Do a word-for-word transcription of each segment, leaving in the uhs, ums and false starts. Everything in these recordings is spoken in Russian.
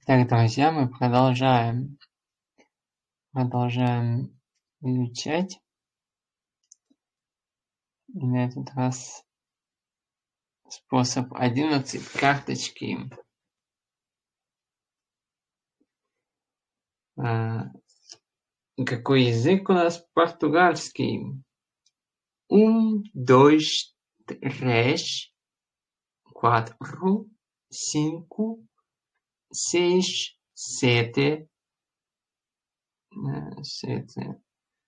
Так, друзья, мы продолжаем, продолжаем изучать. И на этот раз способ одиннадцать карточки. А, какой язык у нас? Португальский. Um, dois, três, quatro, cinco, seis, sete, sete.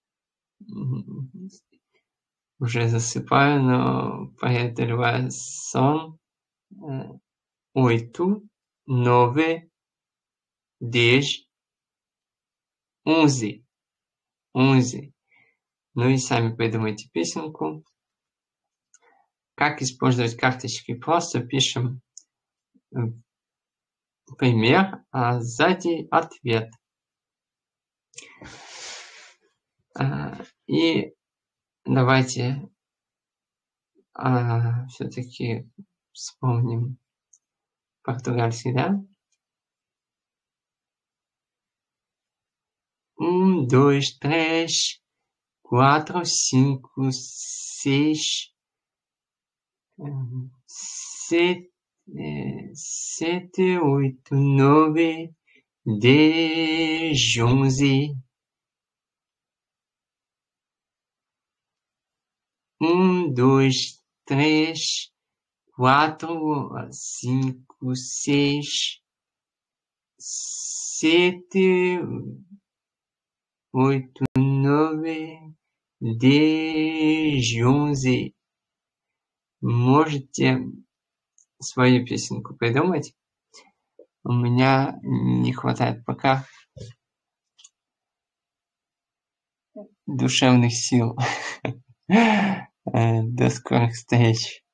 Уже засыпаю, но поэтому сон. Oito, nove, dez, onze. Onze. Ну и сами придумайте песенку. Как использовать карточки? Просто пишем пример, а сзади ответ. И давайте а, все-таки вспомним португальский, да? Um, dois, três, quatro, cinco, seis, sete, sete, oito, nove, dez, onze. Um, dois, três, quatro, cinco, seis, sete, oito, nove, dez, onze. Можете свою песенку придумать? У меня не хватает пока душевных сил. До скорых встреч.